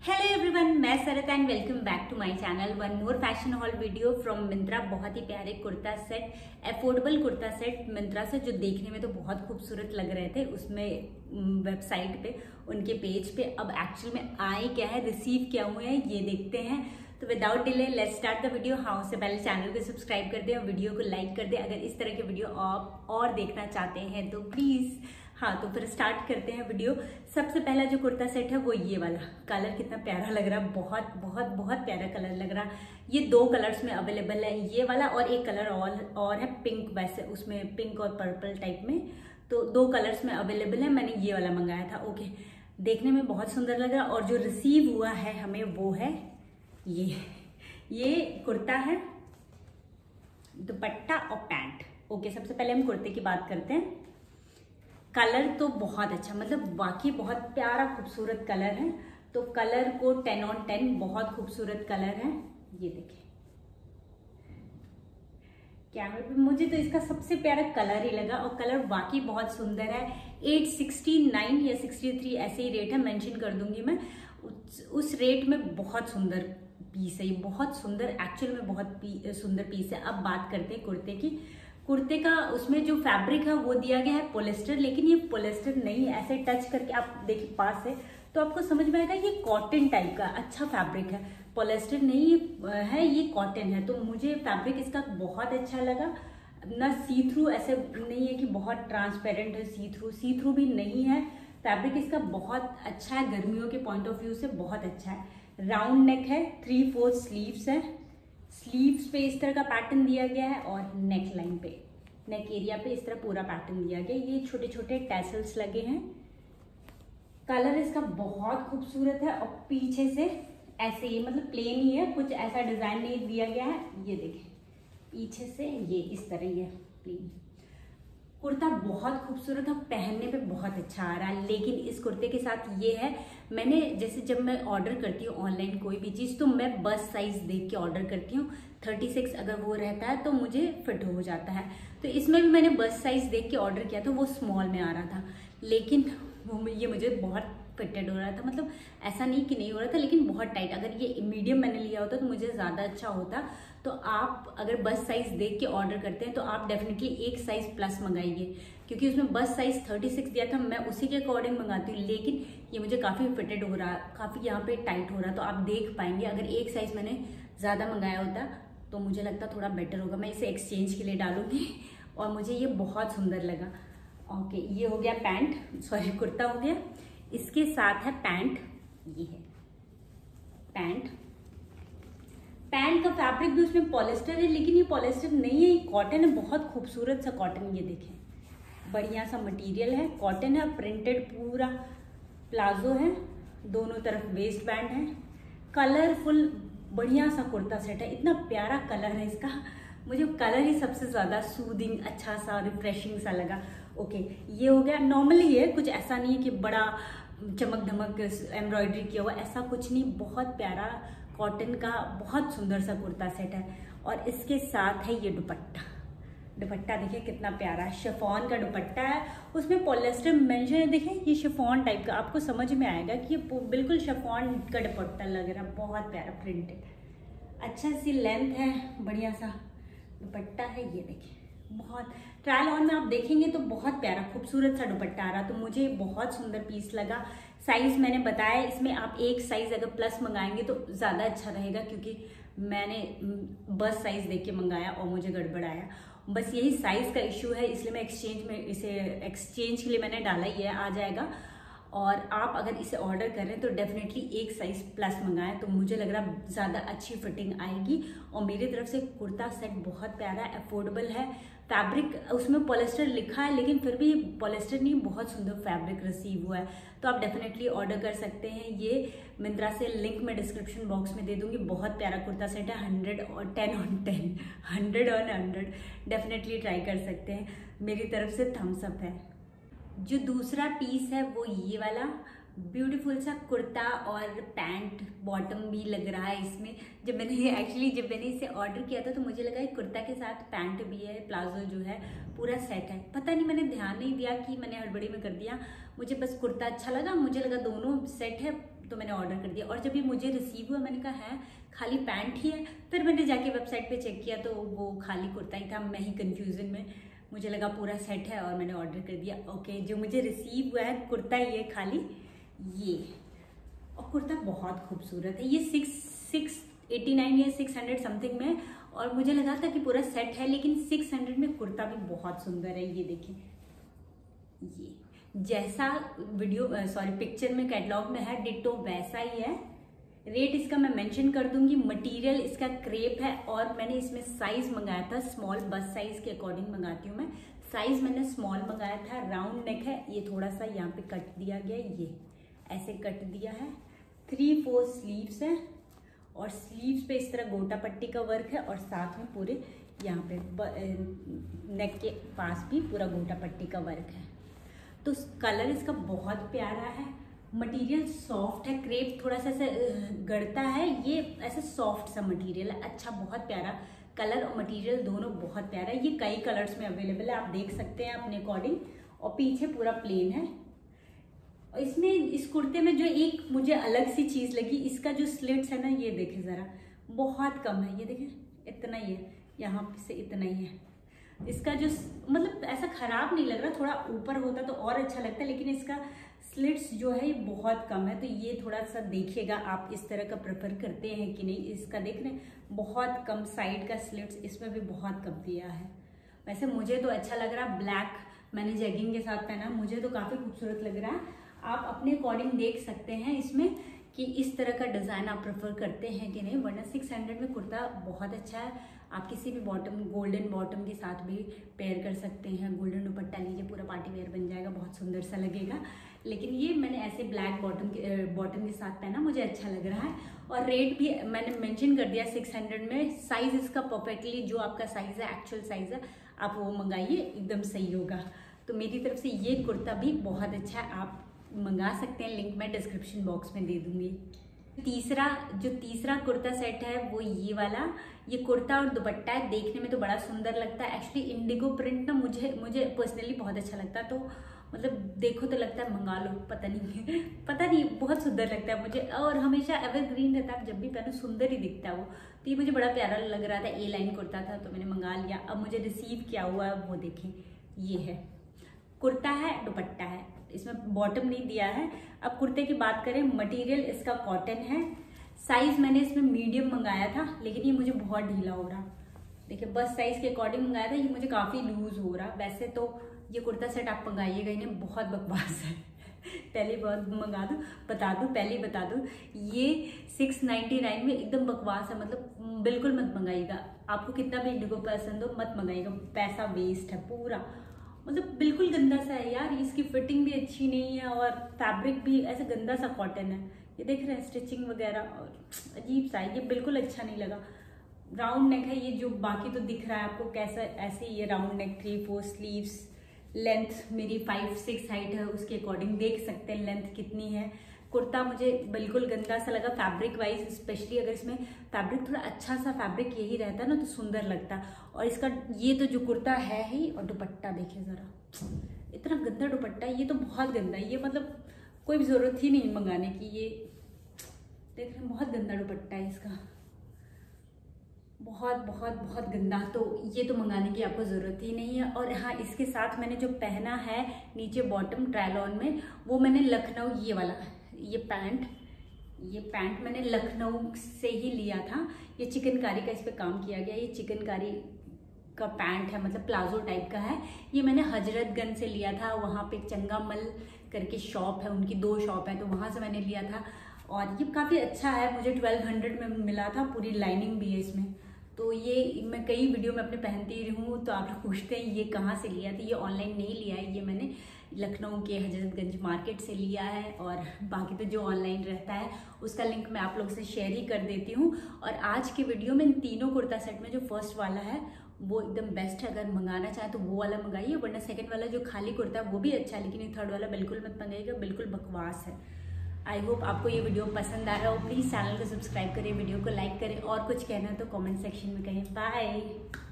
Hello everyone, मैं Sarat and welcome back to my channel. One more fashion haul video from Myntra. बहुत ही प्यारे kurta set, affordable kurta set Myntra से, जो देखने में तो बहुत खूबसूरत लग रहे थे उसमें वेबसाइट पे, उनके पेज पे। अब एक्चुअल में आए क्या है, रिसीव क्या हुए हैं, ये देखते हैं। तो without delay let's start the video. हाँ, उससे पहले चैनल को सब्सक्राइब कर दें और वीडियो को लाइक कर दें अगर इस तरह के वीडियो आप और देखना चाहते हैं तो प्लीज। हाँ, तो फिर स्टार्ट करते हैं वीडियो। सबसे पहला जो कुर्ता सेट है वो ये वाला। कलर कितना प्यारा लग रहा है, बहुत बहुत बहुत प्यारा कलर लग रहा है। ये दो कलर्स में अवेलेबल है, ये वाला और एक कलर और है पिंक, वैसे उसमें पिंक और पर्पल टाइप में। तो दो कलर्स में अवेलेबल है। मैंने ये वाला मंगाया था। ओके, देखने में बहुत सुंदर लग रहा है। और जो रिसीव हुआ है हमें वो है ये कुर्ता है, दुपट्टा और पैंट। ओके, सबसे पहले हम कुर्ते की बात करते हैं। कलर तो बहुत अच्छा, मतलब वाकई बहुत प्यारा खूबसूरत कलर है। तो कलर को 10 on 10, बहुत खूबसूरत कलर है। ये देखिए कैमरे पे, मुझे तो इसका सबसे प्यारा कलर ही लगा और कलर वाकई बहुत सुंदर है। 869 या 63 ऐसे ही रेट है, मेंशन कर दूंगी मैं। उस रेट में बहुत सुंदर पीस है ये, बहुत सुंदर, एक्चुअल में बहुत सुंदर पीस है। अब बात करते हैं कुर्ते की। कुर्ते का उसमें जो फैब्रिक है वो दिया गया है पॉलिस्टर, लेकिन ये पॉलिस्टर नहीं है। ऐसे टच करके आप देखिए पास से तो आपको समझ में आएगा ये कॉटन टाइप का अच्छा फैब्रिक है, पॉलिस्टर नहीं है, ये कॉटन है। तो मुझे फैब्रिक इसका बहुत अच्छा लगा। ना सी थ्रू, ऐसे नहीं है कि बहुत ट्रांसपेरेंट है, सी थ्रू भी नहीं है। फैब्रिक इसका बहुत अच्छा है, गर्मियों के पॉइंट ऑफ व्यू से बहुत अच्छा है। राउंड नेक है, 3/4 स्लीव्स है। स्लीव्स पे इस तरह का पैटर्न दिया गया है और नेक लाइन पे, नेक एरिया पे इस तरह पूरा पैटर्न दिया गया है। ये छोटे छोटे टैसल्स लगे हैं। कलर इसका बहुत खूबसूरत है और पीछे से ऐसे ही, मतलब प्लेन ही है, कुछ ऐसा डिजाइन नहीं दिया गया है। ये देखें पीछे से ये इस तरह ही है प्लेन। कुर्ता बहुत खूबसूरत है, पहनने पे बहुत अच्छा आ रहा है। लेकिन इस कुर्ते के साथ ये है, मैंने जैसे जब मैं ऑर्डर करती हूँ ऑनलाइन कोई भी चीज़, तो मैं बस साइज देख के ऑर्डर करती हूँ। 36 अगर वो रहता है तो मुझे फिट हो जाता है। तो इसमें भी मैंने बस साइज देख के ऑर्डर किया तो वो स्मॉल में आ रहा था, लेकिन ये मुझे बहुत फिटेड हो रहा था। मतलब ऐसा नहीं कि नहीं हो रहा था, लेकिन बहुत टाइट। अगर ये मीडियम मैंने लिया होता तो मुझे ज़्यादा अच्छा होता। तो आप अगर बस साइज देख के ऑर्डर करते हैं तो आप डेफिनेटली एक साइज प्लस मंगाइए, क्योंकि उसमें बस साइज 36 दिया था, मैं उसी के अकॉर्डिंग मंगाती हूँ। लेकिन ये मुझे काफ़ी फिटेड हो रहा, काफ़ी यहाँ पे टाइट हो रहा। तो आप देख पाएंगे, अगर एक साइज मैंने ज़्यादा मंगाया होता तो मुझे लगता थोड़ा बेटर होगा। मैं इसे एक्सचेंज के लिए डालूंगी और मुझे ये बहुत सुंदर लगा। ओके, ये हो गया पैंट, सॉरी कुर्ता हो गया। इसके साथ है पैंट। ये है पैंट का फैब्रिक भी उसमें पॉलिस्टर है, लेकिन ये पॉलिस्टर नहीं है, ये कॉटन है। बहुत खूबसूरत सा कॉटन, ये देखें बढ़िया सा मटेरियल है, कॉटन है, प्रिंटेड पूरा प्लाजो है, दोनों तरफ वेस्ट बैंड है। कलरफुल बढ़िया सा कुर्ता सेट है, इतना प्यारा कलर है इसका। मुझे कलर ही सबसे ज्यादा सूदिंग, अच्छा सा रिफ्रेशिंग सा लगा। ओके, ये हो गया। नॉर्मली है, कुछ ऐसा नहीं है कि बड़ा चमक धमक एम्ब्रॉयडरी किया हुआ, ऐसा कुछ नहीं। बहुत प्यारा कॉटन का बहुत सुंदर सा कुर्ता सेट है। और इसके साथ है ये दुपट्टा। दुपट्टा देखिए कितना प्यारा है, शिफॉन का दुपट्टा है, उसमें पॉलिस्टर मेंशन है। देखिए ये शिफॉन टाइप का, आपको समझ में आएगा कि ये बिल्कुल शिफॉन का दुपट्टा लग रहा है। बहुत प्यारा प्रिंटेड, अच्छा सी लेंथ है, बढ़िया सा दुपट्टा है। ये देखिए बहुत, ट्रायल ऑन में आप देखेंगे तो बहुत प्यारा खूबसूरत सा दुपट्टा आ रहा। तो मुझे बहुत सुंदर पीस लगा। साइज मैंने बताया, इसमें आप एक साइज अगर प्लस मंगाएंगे तो ज़्यादा अच्छा रहेगा, क्योंकि मैंने बस साइज देख के मंगाया और मुझे गड़बड़ाया। बस यही साइज का इशू है, इसलिए मैं एक्सचेंज के लिए मैंने डाला ही है, आ जाएगा। और आप अगर इसे ऑर्डर करें तो डेफिनेटली एक साइज प्लस मंगाएं, तो मुझे लग रहा है ज़्यादा अच्छी फिटिंग आएगी। और मेरी तरफ से कुर्ता सेट बहुत प्यारा है, अफोर्डेबल है। फैब्रिक उसमें पॉलिस्टर लिखा है, लेकिन फिर भी पॉलिस्टर नहीं, बहुत सुंदर फैब्रिक रिसीव हुआ है। तो आप डेफिनेटली ऑर्डर कर सकते हैं। ये मिंत्रा से, लिंक मैं डिस्क्रिप्शन बॉक्स में दे दूंगी। बहुत प्यारा कुर्ता सेट है, 100 और 10 on 10, 100 on 100 डेफिनेटली ट्राई कर सकते हैं। मेरी तरफ से थम्स अप है। जो दूसरा पीस है वो ये वाला ब्यूटीफुल सा कुर्ता और पैंट बॉटम भी लग रहा है इसमें। जब मैंने इसे ऑर्डर किया था तो मुझे लगा कुर्ता के साथ पैंट भी है, प्लाजो जो है पूरा सेट है। पता नहीं, मैंने ध्यान नहीं दिया कि मैंने हड़बड़ी में कर दिया। मुझे बस कुर्ता अच्छा लगा, मुझे लगा दोनों सेट है, तो मैंने ऑर्डर कर दिया। और जब ये मुझे रिसीव हुआ मैंने कहा है खाली पैंट ही है, फिर मैंने जाके वेबसाइट पे चेक किया तो वो खाली कुर्ता ही था। मैं ही कंफ्यूजन में, मुझे लगा पूरा सेट है और मैंने ऑर्डर कर दिया। ओके, जो मुझे रिसीव हुआ है कुर्ता ही है खाली ये, और कुर्ता बहुत खूबसूरत है। ये 689 या 600 समथिंग में, और मुझे लगा था कि पूरा सेट है, लेकिन 600 में कुर्ता भी बहुत सुंदर है। ये देखिए, ये जैसा पिक्चर में कैटलॉग में है डिट्टो वैसा ही है। रेट इसका मैं मेंशन कर दूंगी। मटेरियल इसका क्रेप है, और मैंने इसमें साइज मंगाया था स्मॉल, बस साइज के अकॉर्डिंग मंगाती हूँ मैं। साइज मैंने स्मॉल मंगाया था। राउंड नेक है, ये थोड़ा सा यहाँ पे कट दिया गया, ये ऐसे कट दिया है। 3/4 स्लीव्स है, और स्लीव्स पे इस तरह गोटा पट्टी का वर्क है, और साथ में पूरे यहाँ पे नेक के पास भी पूरा गोटा पट्टी का वर्क है। तो कलर इसका बहुत प्यारा है। मटेरियल सॉफ्ट है, क्रेप थोड़ा सा ऐसे गड़ता है, ये ऐसे सॉफ्ट सा मटेरियल है। अच्छा, बहुत प्यारा कलर और मटेरियल दोनों बहुत प्यारा है। ये कई कलर्स में अवेलेबल है, आप देख सकते हैं अपने अकॉर्डिंग। और पीछे पूरा प्लेन है। और इसमें इस कुर्ते में जो एक मुझे अलग सी चीज़ लगी, इसका जो स्लिट्स है ना, ये देखें ज़रा, बहुत कम है। ये देखें, इतना ही है, यहाँ से इतना ही है। इसका जो मतलब ऐसा खराब नहीं लग रहा, थोड़ा ऊपर होता तो और अच्छा लगता, लेकिन इसका स्लिट्स जो है ये बहुत कम है। तो ये थोड़ा सा देखिएगा, आप इस तरह का प्रेफर करते हैं कि नहीं। इसका देख रहे हैं, बहुत कम साइड का स्लिट्स इसमें भी बहुत कम दिया है। वैसे मुझे तो अच्छा लग रहा, ब्लैक मैंने जैगिंग के साथ पहना, मुझे तो काफ़ी खूबसूरत लग रहा है। आप अपने अकॉर्डिंग देख सकते हैं इसमें कि इस तरह का डिज़ाइन आप प्रेफर करते हैं कि नहीं। वरना 600 में कुर्ता बहुत अच्छा है। आप किसी भी बॉटम, गोल्डन बॉटम के साथ भी पेयर कर सकते हैं। गोल्डन दुपट्टा लीजिए, पूरा पार्टी वेयर बन जाएगा, बहुत सुंदर सा लगेगा। लेकिन ये मैंने ऐसे ब्लैक बॉटम के साथ पहना, मुझे अच्छा लग रहा है। और रेट भी मैंने मेंशन कर दिया 600 में। साइज़ इसका परफेक्टली जो आपका साइज़ है, एक्चुअल साइज़ है, आप वो मंगाइए, एकदम सही होगा। तो मेरी तरफ से ये कुर्ता भी बहुत अच्छा है, आप मंगा सकते हैं। लिंक मैं डिस्क्रिप्शन बॉक्स में दे दूंगी। तीसरा कुर्ता सेट है वो ये वाला। ये कुर्ता और दुपट्टा है, देखने में तो बड़ा सुंदर लगता है। एक्चुअली इंडिगो प्रिंट ना मुझे पर्सनली बहुत अच्छा लगता है। तो मतलब देखो तो लगता है मंगा लो, पता नहीं बहुत सुंदर लगता है मुझे। और हमेशा एवरग्रीन रहता है, जब भी पहनो सुंदर ही दिखता है वो। तो ये मुझे बड़ा प्यारा लग रहा था, ए लाइन कुर्ता था तो मैंने मंगा लिया। अब मुझे रिसीव क्या हुआ है वो देखें। ये है कुर्ता है, दुपट्टा है, इसमें बॉटम नहीं दिया है। अब कुर्ते की बात करें, मटेरियल इसका कॉटन है। साइज मैंने इसमें मीडियम मंगाया था, लेकिन ये मुझे बहुत ढीला हो रहा। देखिए, बस साइज के अकॉर्डिंग मंगाया था, ये मुझे काफी लूज हो रहा। वैसे तो ये कुर्ता सेट आप मंगाइएगा, इन्हें बहुत बकवास है। पहले बता दूं, ये 699 में एकदम बकवास है। मतलब बिल्कुल मत मंगाइएगा। आपको कितना भी इंडिगो पसंद हो, मत मंगाइएगा, पैसा वेस्ट है पूरा। मतलब बिल्कुल गंदा सा है यार, इसकी फिटिंग भी अच्छी नहीं है, और फैब्रिक भी ऐसा गंदा सा कॉटन है। ये देख रहे हैं, स्टिचिंग वगैरह और अजीब सा है, ये बिल्कुल अच्छा नहीं लगा। राउंड नेक है ये, जो बाकी तो दिख रहा है आपको कैसा, ऐसे ये राउंड नेक, 3/4 स्लीव्स। लेंथ मेरी 5'6" हाइट है, उसके अकॉर्डिंग देख सकते हैं लेंथ कितनी है। कुर्ता मुझे बिल्कुल गंदा सा लगा फैब्रिक वाइज, स्पेशली अगर इसमें फैब्रिक थोड़ा अच्छा सा फैब्रिक यही रहता ना तो सुंदर लगता। और इसका ये तो जो कुर्ता है ही, और दुपट्टा देखिए जरा, इतना गंदा दुपट्टा, ये तो बहुत गंदा है। ये मतलब कोई भी जरूरत ही नहीं मंगाने की। ये देख रहे हैं, बहुत गंदा दुपट्टा है इसका, बहुत गंदा। तो ये तो मंगाने की आपको ज़रूरत ही नहीं है। और हाँ, इसके साथ मैंने जो पहना है नीचे बॉटम ट्रायल ऑन में, वो मैंने लखनऊ, ये वाला ये पैंट मैंने लखनऊ से ही लिया था। ये चिकनकारी का इस पर काम किया गया, ये चिकनकारी का पैंट है, मतलब प्लाजो टाइप का है। ये मैंने हजरतगंज से लिया था, वहाँ पे चंगामल करके शॉप है, उनकी 2 शॉप है, तो वहाँ से मैंने लिया था। और ये काफ़ी अच्छा है, मुझे 1200 में मिला था, पूरी लाइनिंग भी है इसमें। तो ये मैं कई वीडियो में अपने पहनती रही हूँ, तो आप लोग पूछते हैं ये कहाँ से लिया था। ये ऑनलाइन नहीं लिया है, ये मैंने लखनऊ के हजरतगंज मार्केट से लिया है। और बाकी तो जो ऑनलाइन रहता है उसका लिंक मैं आप लोग से शेयर ही कर देती हूँ। और आज की वीडियो में इन तीनों कुर्ता सेट में जो फर्स्ट वाला है वो एकदम बेस्ट है। अगर मंगाना चाहें तो वो वाला मंगाइए, वरना सेकंड वाला जो खाली कुर्ता है वो भी अच्छा है, लेकिन ये थर्ड वाला बिल्कुल मत मंगाइएगा, बिल्कुल बकवास है। आई होप आपको ये वीडियो पसंद आ रहा हो। प्लीज़ चैनल को सब्सक्राइब करें, वीडियो को लाइक करें, और कुछ कहना है तो कमेंट सेक्शन में कहें। बाय।